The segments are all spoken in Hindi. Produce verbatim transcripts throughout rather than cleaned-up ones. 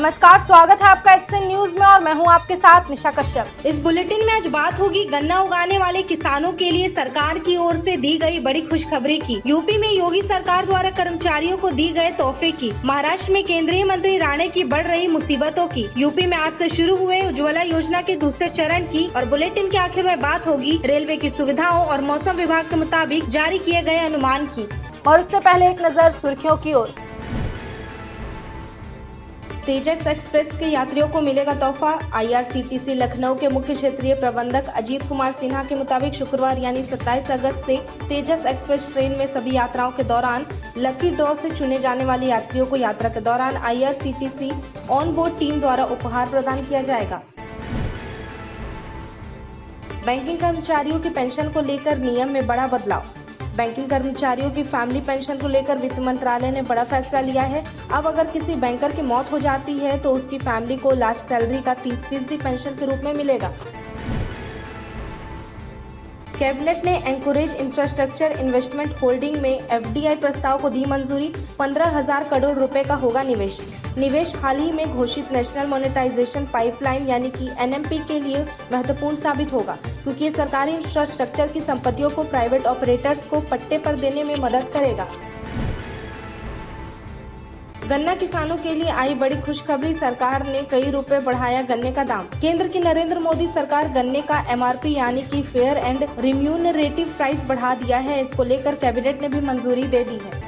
नमस्कार, स्वागत है आपका एचएन न्यूज में और मैं हूं आपके साथ निशा कश्यप। इस बुलेटिन में आज बात होगी गन्ना उगाने वाले किसानों के लिए सरकार की ओर से दी गई बड़ी खुशखबरी की। यूपी में योगी सरकार द्वारा कर्मचारियों को दी गए तोहफे की। महाराष्ट्र में केंद्रीय मंत्री राणे की बढ़ रही मुसीबतों की। यूपी में आज से शुरू हुए उज्ज्वला योजना के दूसरे चरण की और बुलेटिन के आखिर में बात होगी रेलवे की सुविधाओं और मौसम विभाग के मुताबिक जारी किए गए अनुमान की। और उससे पहले एक नजर सुर्खियों की ओर। तेजस एक्सप्रेस के यात्रियों को मिलेगा तोहफा। आईआरसीटीसी लखनऊ के मुख्य क्षेत्रीय प्रबंधक अजीत कुमार सिन्हा के मुताबिक शुक्रवार यानी सत्ताईस अगस्त से तेजस एक्सप्रेस ट्रेन में सभी यात्राओं के दौरान लकी ड्रॉ से चुने जाने वाले यात्रियों को यात्रा के दौरान आईआरसीटीसी ऑन बोर्ड टीम द्वारा उपहार प्रदान किया जाएगा। बैंकिंग कर्मचारियों की पेंशन को लेकर नियम में बड़ा बदलाव। बैंकिंग कर्मचारियों की फैमिली पेंशन को लेकर वित्त मंत्रालय ने बड़ा फैसला लिया है। अब अगर किसी बैंकर की मौत हो जाती है तो उसकी फैमिली को लास्ट सैलरी का तीस फीसदी पेंशन के रूप में मिलेगा। कैबिनेट ने एंकोरेज इंफ्रास्ट्रक्चर इन्वेस्टमेंट होल्डिंग में एफडीआई प्रस्ताव को दी मंजूरी। पंद्रह हजार करोड़ रुपए का होगा निवेश। निवेश हाल ही में घोषित नेशनल मोनेटाइजेशन पाइपलाइन यानी कि एनएमपी के लिए महत्वपूर्ण साबित होगा, क्योंकि ये सरकारी इंफ्रास्ट्रक्चर की संपत्तियों को प्राइवेट ऑपरेटर्स को पट्टे पर देने में मदद करेगा। गन्ना किसानों के लिए आई बड़ी खुशखबरी। सरकार ने कई रुपए बढ़ाया गन्ने का दाम। केंद्र की नरेंद्र मोदी सरकार गन्ने का एमआरपी यानी कि फेयर एंड रिम्यूनरेटिव प्राइस बढ़ा दिया है। इसको लेकर कैबिनेट ने भी मंजूरी दे दी है।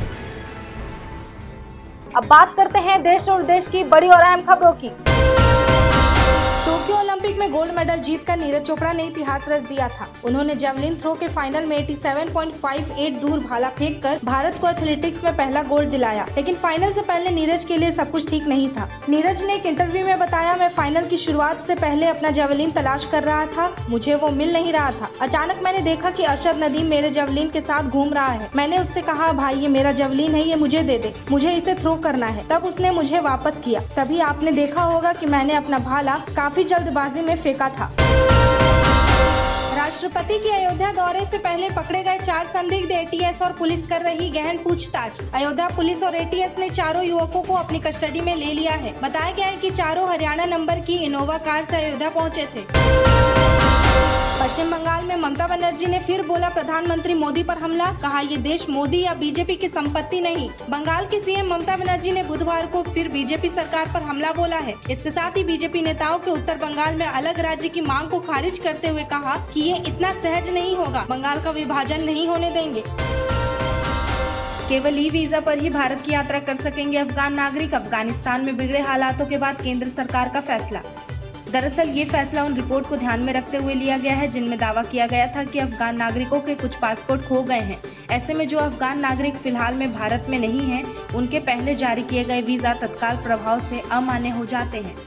अब बात करते हैं देश और देश की बड़ी और अहम खबरों की। टोक्यो ओलंपिक में गोल्ड मेडल जीतकर नीरज चोपड़ा ने इतिहास रच दिया था। उन्होंने जेवलिन थ्रो के फाइनल में सत्तासी पॉइंट पाँच आठ दूर भाला फेंककर भारत को एथलेटिक्स में पहला गोल्ड दिलाया। लेकिन फाइनल से पहले नीरज के लिए सब कुछ ठीक नहीं था। नीरज ने एक इंटरव्यू में बताया, मैं फाइनल की शुरुआत से पहले अपना जेवलिन तलाश कर रहा था, मुझे वो मिल नहीं रहा था। अचानक मैंने देखा कि अरशद नदीम मेरे जेवलिन के साथ घूम रहा है। मैंने उससे कहा, भाई ये मेरा जेवलिन है, ये मुझे दे दे, मुझे इसे थ्रो करना है। तब उसने मुझे वापस किया। तभी आपने देखा होगा कि मैंने अपना भाला काफी जल्दबाजी में फेंका था। राष्ट्रपति की अयोध्या दौरे से पहले पकड़े गए चार संदिग्ध एटीएस और पुलिस कर रही गहन पूछताछ। अयोध्या पुलिस और एटीएस ने चारों युवकों को अपनी कस्टडी में ले लिया है। बताया गया है कि चारों हरियाणा नंबर की इनोवा कार से अयोध्या पहुंचे थे। पश्चिम बंगाल में ममता बनर्जी ने फिर बोला प्रधानमंत्री मोदी पर हमला। कहा, ये देश मोदी या बीजेपी की संपत्ति नहीं। बंगाल की सीएम ममता बनर्जी ने बुधवार को फिर बीजेपी सरकार पर हमला बोला है। इसके साथ ही बीजेपी नेताओं के उत्तर बंगाल में अलग राज्य की मांग को खारिज करते हुए कहा कि ये इतना सहज नहीं होगा, बंगाल का विभाजन नहीं होने देंगे। केवल ई वीजा पर ही भारत की यात्रा कर सकेंगे अफगान नागरिक। अफगानिस्तान में बिगड़े हालातों के बाद केंद्र सरकार का फैसला। दरअसल ये फैसला उन रिपोर्ट को ध्यान में रखते हुए लिया गया है जिनमें दावा किया गया था कि अफगान नागरिकों के कुछ पासपोर्ट खो गए हैं। ऐसे में जो अफगान नागरिक फिलहाल में भारत में नहीं हैं, उनके पहले जारी किए गए वीजा तत्काल प्रभाव से अमान्य हो जाते हैं।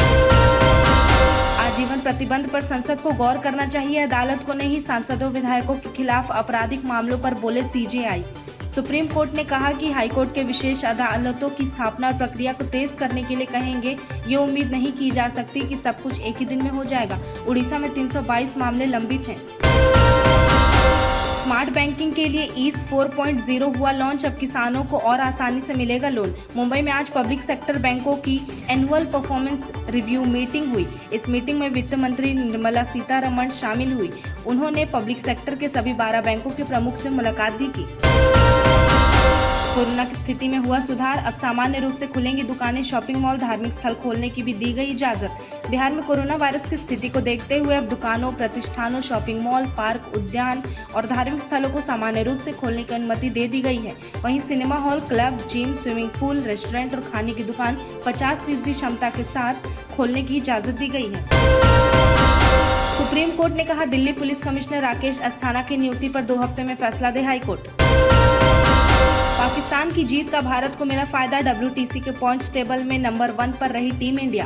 आजीवन प्रतिबंध पर संसद को गौर करना चाहिए, अदालत को नहीं। सांसदों विधायकों के खिलाफ आपराधिक मामलों पर बोले सीजेआई। सुप्रीम कोर्ट ने कहा कि हाईकोर्ट के विशेष अदालतों की स्थापना और प्रक्रिया को तेज करने के लिए कहेंगे। ये उम्मीद नहीं की जा सकती कि सब कुछ एक ही दिन में हो जाएगा। उड़ीसा में तीन सौ बाईस मामले लंबित हैं। स्मार्ट बैंकिंग के लिए ईज चार पॉइंट शून्य हुआ लॉन्च। अब किसानों को और आसानी से मिलेगा लोन। मुंबई में आज पब्लिक सेक्टर बैंकों की एनुअल परफॉर्मेंस रिव्यू मीटिंग हुई। इस मीटिंग में वित्त मंत्री निर्मला सीतारमण शामिल हुई। उन्होंने पब्लिक सेक्टर के सभी बारह बैंकों के प्रमुख से मुलाकात भी की। कोरोना की स्थिति में हुआ सुधार। अब सामान्य रूप से खुलेंगी दुकानें, शॉपिंग मॉल, धार्मिक स्थल खोलने की भी दी गई इजाजत। बिहार में कोरोना वायरस की स्थिति को देखते हुए अब दुकानों, प्रतिष्ठानों, शॉपिंग मॉल, पार्क, उद्यान और धार्मिक स्थलों को सामान्य रूप से खोलने की अनुमति दे दी गई है। वहीं cinema hall, club, gym, swimming pool, restaurant और खाने की दुकान पचास फीसदी क्षमता के साथ खोलने की इजाजत दी गई है। सुप्रीम कोर्ट ने कहा, दिल्ली पुलिस कमिश्नर राकेश अस्थाना की नियुक्ति पर दो हफ्ते में फैसला दे हाईकोर्ट। पाकिस्तान की जीत का भारत को मिला फायदा। डब्ल्यूटीसी के पॉइंट्स टेबल में नंबर वन पर रही टीम इंडिया।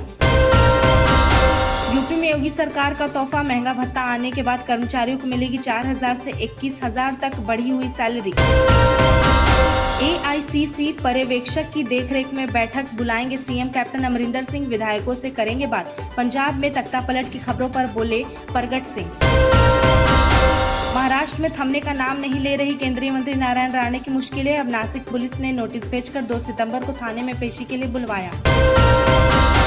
यूपी में योगी सरकार का तोहफा। महंगा भत्ता आने के बाद कर्मचारियों को मिलेगी चार हजार से इक्कीस हजार तक बढ़ी हुई सैलरी। एआईसीसी पर्यवेक्षक की देखरेख में बैठक बुलाएंगे सीएम कैप्टन अमरिंदर सिंह। विधायकों से करेंगे बात। पंजाब में तख्तापलट की खबरों पर बोले परगट सिंह। महाराष्ट्र में थमने का नाम नहीं ले रही केंद्रीय मंत्री नारायण राणे की मुश्किलें। अब नासिक पुलिस ने नोटिस भेजकर दो सितंबर को थाने में पेशी के लिए बुलवाया।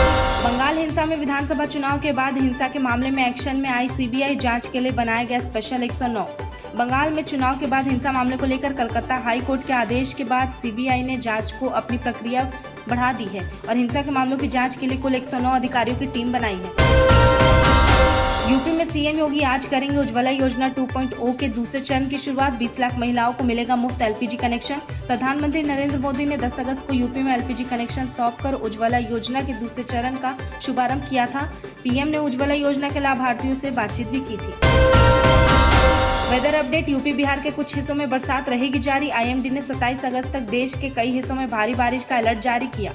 बंगाल हिंसा में विधानसभा चुनाव के बाद हिंसा के मामले में एक्शन में आई सीबीआई जांच के लिए बनाया गया स्पेशल एक सौ नौ। बंगाल में चुनाव के बाद हिंसा मामले को लेकर कलकत्ता हाई कोर्ट के आदेश के बाद सीबीआई ने जांच को अपनी प्रक्रिया बढ़ा दी है और हिंसा के मामलों की जांच के लिए कुल एक सौ नौ अधिकारियों की टीम बनाई है। यूपी में सीएम योगी आज करेंगे उज्ज्वला योजना टू पॉइंट ओ के दूसरे चरण की शुरुआत। बीस लाख महिलाओं को मिलेगा मुफ्त एलपीजी कनेक्शन। प्रधानमंत्री नरेंद्र मोदी ने दस अगस्त को यूपी में एलपीजी कनेक्शन सौंपकर उज्ज्वला योजना के दूसरे चरण का शुभारंभ किया था। पीएम ने उज्ज्वला योजना के लाभार्थियों से बातचीत भी की थी। Weather update. यूपी बिहार के कुछ हिस्सों में बरसात रहेगी जारी। आईएमडी ने सत्ताईस अगस्त तक देश के कई हिस्सों में भारी बारिश का अलर्ट जारी किया।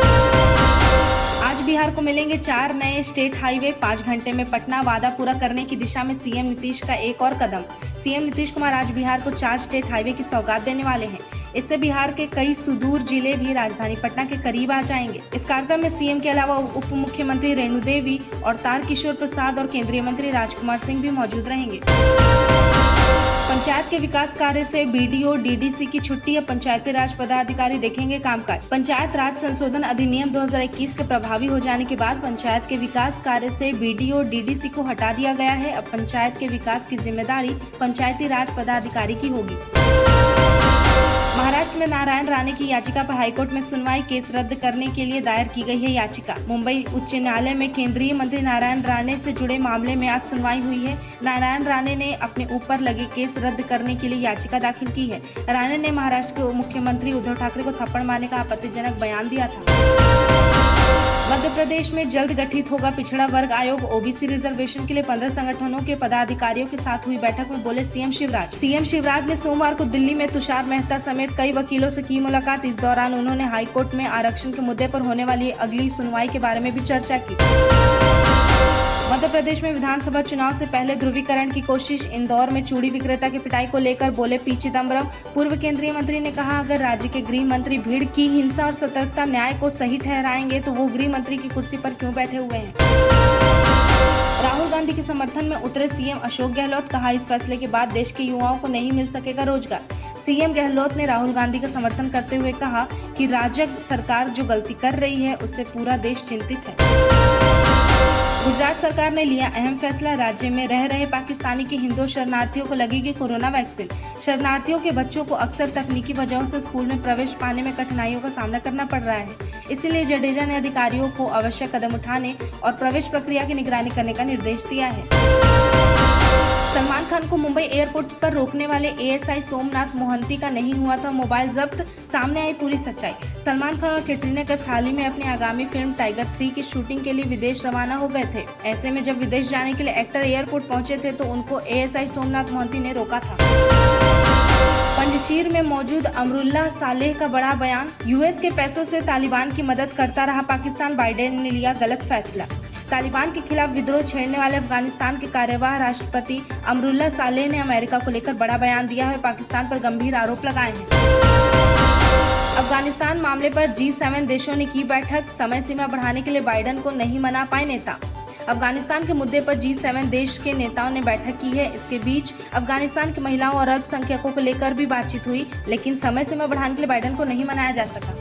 आज बिहार को मिलेंगे चार नए स्टेट हाईवे। पाँच घंटे में पटना वादा पूरा करने की दिशा में सीएम नीतीश का एक और कदम। सीएम नीतीश कुमार आज बिहार को चार स्टेट हाईवे की सौगात देने वाले हैं। इससे बिहार के कई सुदूर जिले भी राजधानी पटना के करीब आ जाएंगे। इस कार्यक्रम में सीएम के अलावा उप मुख्यमंत्री रेणु देवी और तारकिशोर प्रसाद और केंद्रीय मंत्री राजकुमार सिंह भी मौजूद रहेंगे। पंचायत के विकास कार्य से बीडीओ डीडीसी की छुट्टी। अब पंचायती राज पदाधिकारी देखेंगे कामकाज। पंचायत राज संशोधन अधिनियम दो हज़ार इक्कीस के प्रभावी हो जाने के बाद पंचायत के विकास कार्य से बीडीओ डीडीसी को हटा दिया गया है। अब पंचायत के विकास की जिम्मेदारी पंचायती राज पदाधिकारी की होगी। महाराष्ट्र में नारायण राणे की याचिका पर हाईकोर्ट में सुनवाई। केस रद्द करने के लिए दायर की गई है याचिका। मुंबई उच्च न्यायालय में केंद्रीय मंत्री नारायण राणे से जुड़े मामले में आज सुनवाई हुई है। नारायण राणे ने अपने ऊपर लगे केस रद्द करने के लिए याचिका दाखिल की है। राणे ने महाराष्ट्र के मुख्यमंत्री उद्धव ठाकरे को थप्पड़ मारने का आपत्तिजनक बयान दिया था। मध्य प्रदेश में जल्द गठित होगा पिछड़ा वर्ग आयोग। ओबीसी रिजर्वेशन के लिए पंद्रह संगठनों के पदाधिकारियों के साथ हुई बैठक में बोले सीएम शिवराज। सीएम शिवराज ने सोमवार को दिल्ली में तुषार मेहता समेत कई वकीलों से की मुलाकात। इस दौरान उन्होंने हाईकोर्ट में आरक्षण के मुद्दे पर होने वाली अगली सुनवाई के बारे में भी चर्चा की। मध्य प्रदेश में विधानसभा चुनाव से पहले ध्रुवीकरण की कोशिश। इंदौर में चूड़ी विक्रेता की पिटाई को लेकर बोले पी चिदम्बरम। पूर्व केंद्रीय मंत्री ने कहा, अगर राज्य के गृह मंत्री भीड़ की हिंसा और सतर्कता न्याय को सही ठहराएंगे तो वो गृह मंत्री की कुर्सी पर क्यों बैठे हुए हैं। राहुल गांधी के समर्थन में उतरे सीएम अशोक गहलोत। कहा, इस फैसले के बाद देश के युवाओं को नहीं मिल सकेगा रोजगार। सीएम गहलोत ने राहुल गांधी का समर्थन करते हुए कहा कि राजग सरकार जो गलती कर रही है उससे पूरा देश चिंतित है। गुजरात सरकार ने लिया अहम फैसला। राज्य में रह रहे पाकिस्तानी के हिंदू शरणार्थियों को लगेगी कोरोना वैक्सीन। शरणार्थियों के बच्चों को अक्सर तकनीकी वजहों से स्कूल में प्रवेश पाने में कठिनाइयों का सामना करना पड़ रहा है। इसीलिए जडेजा ने अधिकारियों को आवश्यक कदम उठाने और प्रवेश प्रक्रिया की निगरानी करने का निर्देश दिया है। सलमान खान को मुंबई एयरपोर्ट पर रोकने वाले एएसआई सोमनाथ मोहंती का नहीं हुआ था मोबाइल जब्त। सामने आई पूरी सच्चाई। सलमान खान और कैटरीना कैफ हाल ही में अपनी आगामी फिल्म टाइगर थ्री की शूटिंग के लिए विदेश रवाना हो गए थे। ऐसे में जब विदेश जाने के लिए एक्टर एयरपोर्ट पहुंचे थे तो उनको एएसआई सोमनाथ मोहंती ने रोका था। पंजशीर में मौजूद अमरुल्लाह सालेह का बड़ा बयान। यूएस के पैसों से तालिबान की मदद करता रहा पाकिस्तान। बाइडेन ने लिया गलत फैसला। तालिबान के खिलाफ विद्रोह छेड़ने वाले अफगानिस्तान के कार्यवाहक राष्ट्रपति अमरुल्लाह सालेह ने अमेरिका को लेकर बड़ा बयान दिया है। पाकिस्तान पर गंभीर आरोप लगाए हैं। अफगानिस्तान मामले पर जी सेवन देशों ने की बैठक। समय सीमा बढ़ाने के लिए बाइडेन को नहीं मना पाए नेता। अफगानिस्तान के मुद्दे पर जी सेवन देश के नेताओं ने बैठक की है। इसके बीच अफगानिस्तान की महिलाओं और अल्पसंख्यकों को लेकर भी बातचीत हुई, लेकिन समय सीमा बढ़ाने के लिए बाइडेन को नहीं मनाया जा सका।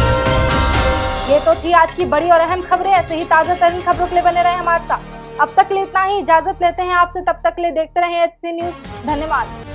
ये तो थी आज की बड़ी और अहम खबरें। ऐसे ही ताजा तरीन खबरों के लिए बने रहे हमारे साथ। अब तक के लिए इतना ही, इजाजत लेते हैं आपसे। तब तक के लिए देखते रहें एच सी न्यूज। धन्यवाद।